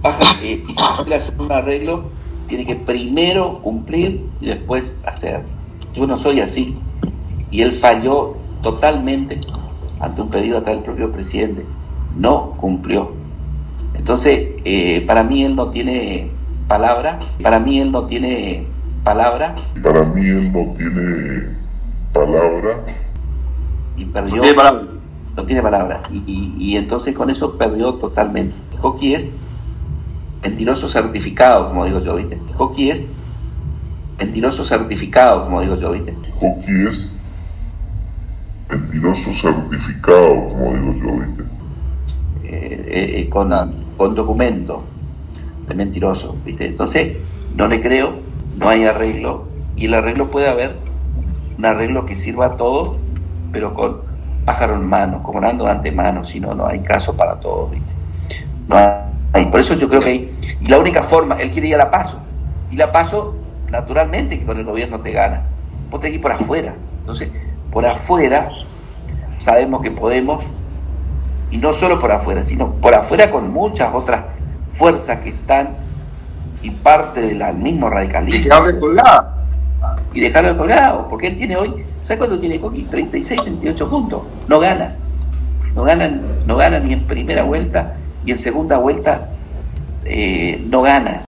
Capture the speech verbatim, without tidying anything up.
baja, eh, y si quiere hacer un arreglo, tiene que primero cumplir y después hacer. Yo no soy así. Y él falló totalmente ante un pedido hasta del propio presidente. No cumplió. Entonces, eh, para mí él no tiene palabra. Para mí él no tiene palabra. Para mí él no tiene palabra. Y perdió. No tiene palabra. No tiene palabra. Y, y, y entonces con eso perdió totalmente. Hockey es mentiroso certificado, como digo yo, ¿viste? Hockey es mentiroso certificado, como digo yo, ¿viste? Hockey es mentiroso certificado, como digo yo, ¿viste? Eh, eh, con, con documento de mentiroso, ¿viste? Entonces, no le creo, no hay arreglo, y el arreglo puede haber un arreglo que sirva a todos, pero con pájaro en mano, cobrando de antemano, si no, no hay caso para todos, ¿viste? No hay, por eso yo creo que hay, y la única forma, él quiere ir a la PASO, y la PASO, naturalmente, que con el gobierno te gana, vos tenés que ir por afuera, entonces, por afuera, sabemos que podemos, y no solo por afuera, sino por afuera con muchas otras fuerzas que están y parte del mismo radicalismo. Y dejarlo colgado. Y dejarlo colgado, porque él tiene hoy, ¿sabes cuánto tiene Coqui? treinta y seis, treinta y ocho puntos. No gana. No ganan, no gana ni en primera vuelta, y en segunda vuelta eh, no gana.